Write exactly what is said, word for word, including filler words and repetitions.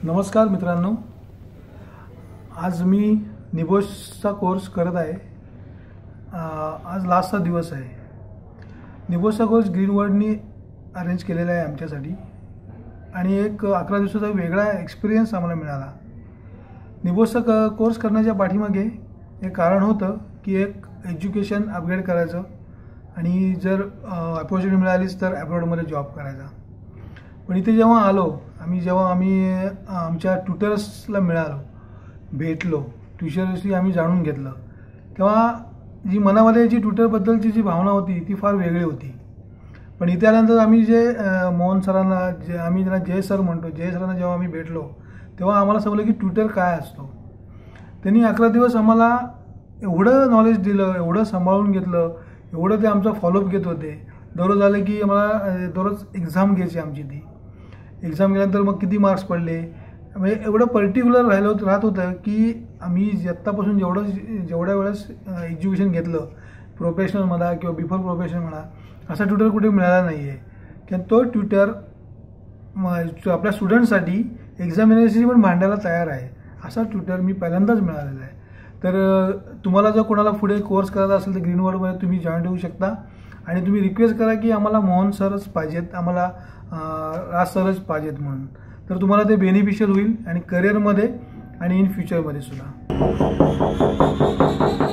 नमस्कार मित्रांनो, आज मी निबोसचा कोर्स करत आहे। आज लास्टचा दिवस आहे। निबोसचा कोर्स ग्रीनवर्ल्डनी अरेंज केलेला आहे आमच्यासाठी आणि एक अकरा दिवसाचा वेगळा एक्सपिरियन्स आम्हाला मिळाला। निबोसचा कोर्स करण्याच्या पाठीमागे एक कारण होतं की एक एज्युकेशन अपग्रेड करायचं आणि जर अपॉर्च्युनिटी मिळालीच तर अब्रॉडमध्ये जॉब करायचा। पण इथे जेव्हा आलो आम्ही जेव्हा आम्ही आमच्या ट्युटर्सला मिळालो, भेटलो, ट्युटर्सशी आम्ही जाणून घेतलं, तेव्हा जी मनामध्ये जी ट्युटरबद्दलची जी भावना होती ती फार वेगळी होती। पण इथे आल्यानंतर आम्ही जे मोहन सरांना, जे आम्ही ज्यांना जय सर म्हणतो, जय सरांना जेव्हा आम्ही भेटलो तेव्हा आम्हाला समजलं की ट्युटर काय असतो। त्यांनी अकरा दिवस आम्हाला एवढं नॉलेज दिलं, एवढं सांभाळून घेतलं, एवढं ते आमचा फॉलोअप घेत होते। दररोज आले की आम्हाला दररोज एक्झाम घ्यायची आमची। ती एक्झाम गेल्यानंतर मग किती मार्क्स पडले, म्हणजे एवढं पर्टिक्युलर राहिलं राहत होतं की आम्ही आत्तापासून जेवढं जेवढ्या वेळेस एज्युकेशन घेतलं प्रोफेशनल म्हणा किंवा बिफोर प्रोफेशनल म्हणा, असा ट्युटर कुठे मिळाला नाही आहे। कारण तो ट्युटर आपल्या स्टुडंटसाठी एक्झामिनेशन पण मांडायला तयार आहे, असा ट्युटर मी पहिल्यांदाच मिळालेला आहे। तर तुम्हाला जर कोणाला पुढे कोर्स करायचा असेल तर ग्रीनवर्ल्डमध्ये तुम्ही जॉईन होऊ शकता आणि तुम्ही रिक्वेस्ट करा की आम्हाला मोहन सरच पाहिजेत, आम्हाला राज सरच पाहिजेत म्हणून। तर तुम्हाला ते बेनिफिशियल होईल आणि करिअरमध्ये आणि इन फ्युचरमध्ये सुद्धा।